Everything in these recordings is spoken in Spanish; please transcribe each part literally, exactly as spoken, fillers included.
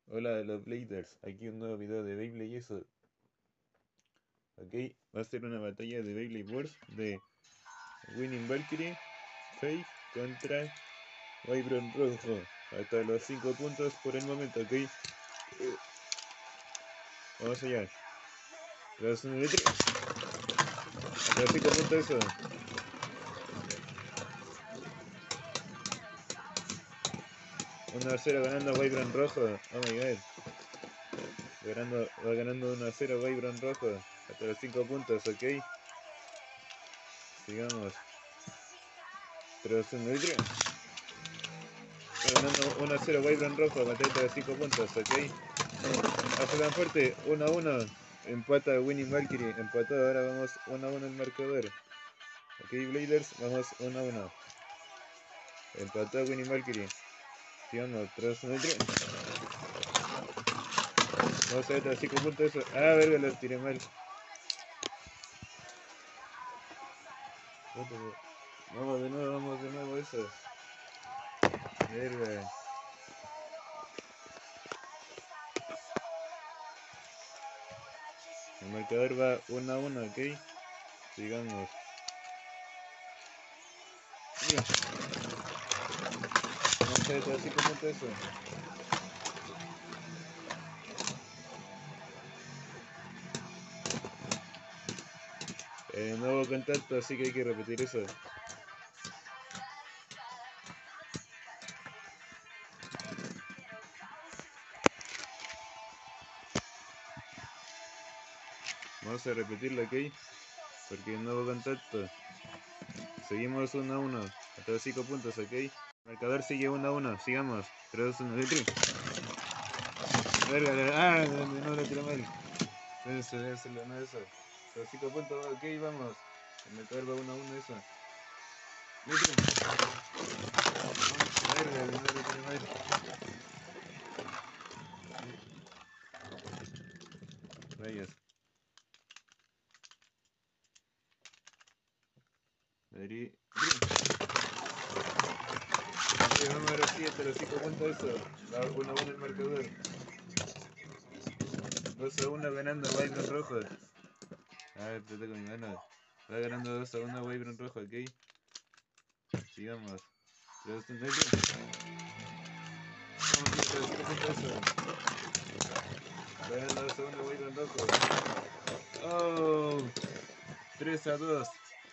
Hola los Bladers, aquí un nuevo video de Beyblade y eso. Ok, va a ser una batalla de Beyblade Wars de Winning Valkyrie Faith contra Vibron Rojo. Hasta los cinco puntos por el momento, ok. Vamos allá. Tras un tres. Hasta los cinco puntos eso. uno a cero ganando Vibron Rojo. Oh my god. Ganando, va ganando uno a cero Vibron Rojo. Hasta los cinco puntos, ok. Sigamos. Tras un tres. Va ganando uno a cero Vibron Rojo. Batalla de los cinco puntos, ok. Hace tan fuerte, uno a uno. Empata Winning Valkyrie, empató, ahora vamos uno a uno el marcador. Ok, Bladers, vamos uno a uno. Empató Winning Valkyrie. Sigamos, tres uno tres. Vamos a ver a cinco puntos eso. Ah, verga, lo tiré mal. Vamos de nuevo, vamos de nuevo eso. Verga. El marcador va uno a uno, ok. Sigamos. Vamos a ver a cinco puntos eso. Eh, nuevo contacto, así que hay que repetir eso. Vamos a repetirlo, ok. Porque nuevo contacto. Seguimos uno a uno. Hasta los cinco puntos, ok. El marcador sigue uno a uno. Sigamos. tres dos uno tres. Verga, ah, no lo tiré mal. Dense, dense, no eso. Hasta los cinco puntos, ok, vamos. El marcador va uno a uno, eso. Verga, no lo tiré mal. Rayos. Madrid. Ok, vamos ahora sí, hasta los cinco puntos, eso. Va uno a uno el marcador. dos a uno ganando Vibron Rojo. Ah, apreté con mi mano. Va ganando dos a uno Vibron Rojo, ok. Sigamos. tres uno tres. Vamos a hasta los cinco puntos, eso. Va ganando dos a uno Vibron Rojo. Oh, tres a dos.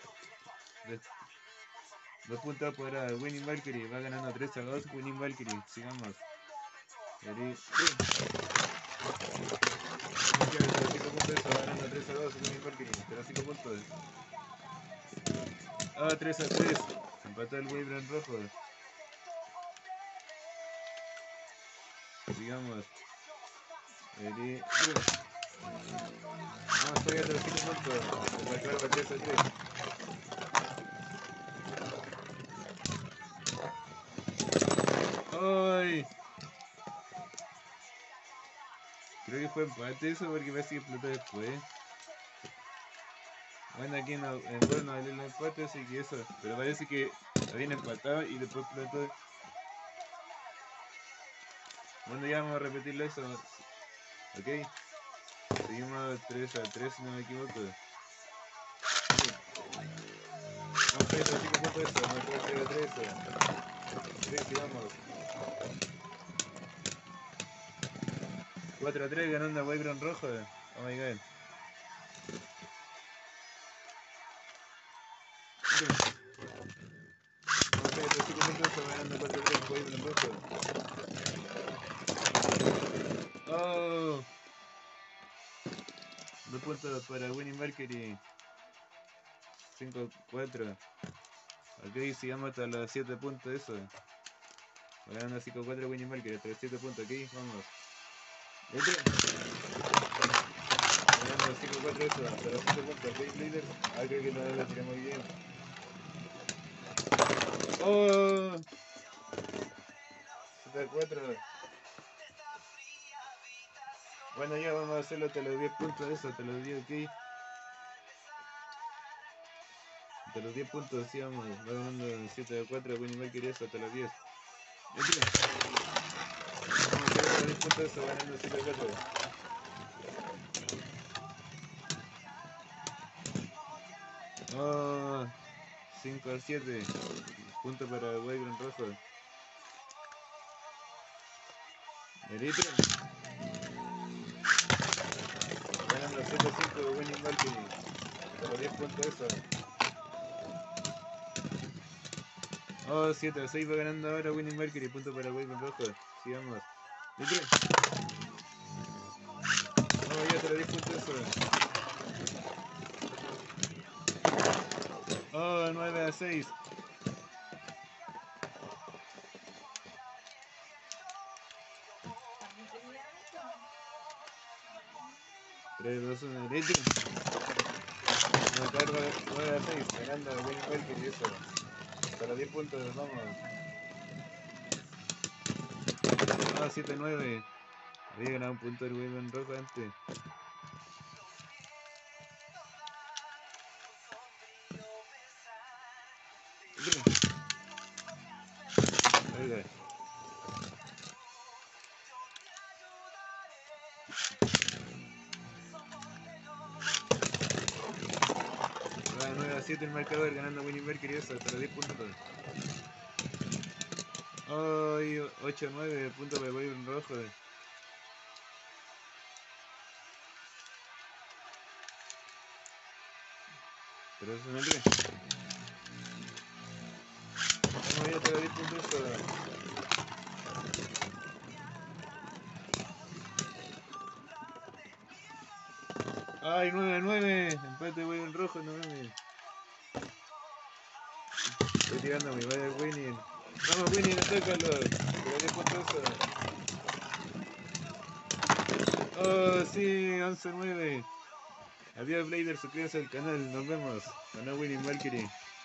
Dos puntos para Winning Valkyrie. Va ganando tres a dos Winning Valkyrie. Sigamos. Ready. cinco puntos. Va ganando tres a dos Winning Valkyrie. Pero cinco puntos. Ah, tres a tres. Empató el Wyvern rojo. Sigamos. Ready. Vamos todavía hasta los cinco puntos. El marcador va tres a tres. ¡Ay! Creo que fue empate eso porque parece que explotó después. Bueno, aquí en, en gol no valió el empate, así que eso. Pero parece que habían empatado y después explotó. Bueno, ya vamos a repetirlo eso. Ok. Seguimos tres a tres si no me equivoco. Vamos a ver los cinco puntos eso. No puedo tres a tres eso. tres y vamos. cuatro a tres ganando a Wyvern rojo. Oh my god. Vamos a ver los cinco puntos eso. Ganando cuatro a tres Wyvern rojo. Oh. Dos puntos para Winning Valkyrie. cinco a cuatro. Ok, sigamos hasta los siete puntos eso. Ganando cinco a cuatro Winning Valkyrie. Hasta los siete puntos, ok, vamos. ¿Viste? Ganando cinco a cuatro eso. Hasta los siete puntos, ok, Bladers. Ah, creo que no lo tiré muy bien. Oh. siete a cuatro. Bueno, ya vamos a hacerlo hasta los diez puntos eso. Hasta los diez, ok. Hasta los diez puntos, sí, vamos. Va ganando siete a cuatro Winning Valkyrie eso. Hasta los diez. Vamos a Te lo diez puntos eso, ganando siete a cuatro. Oh, cinco a siete. Punto para Wyvern rojo. Eritrea. Ganando siete a cinco Winning Valkyrie. Te lo diez puntos eso. Oh, siete a seis va ganando ahora Winning Valkyrie. Punto para Wyvern rojo. Sigamos. Eritrea. Oh, ya te lo diez puntos eso. Oh, nueve a seis. tres, dos, uno, Eritrea. No, carga nueve a seis. Ganando Winning Valkyrie eso. Para diez puntos, vamos. Ah, siete a nueve. Había ganado un punto el Wyvern rojo antes. Oiga. Va nueve a siete el marcador, ganando Winning Valkyrie eso, hasta los diez puntos. Ay, oh, ocho a nueve, punto para Wyvern rojo. Pero eso no cree. Vamos ya hasta los diez puntos eso. Ay, nueve a nueve, empate Wyvern rojo, no mames. Estoy tirando a mi madre Winning. Vamos Winning, atácalo. Hasta los diez puntos eso. Oh, sí, once a nueve. Adiós Blader, suscríbanse al canal, nos vemos. Ganó Winning Valkyrie.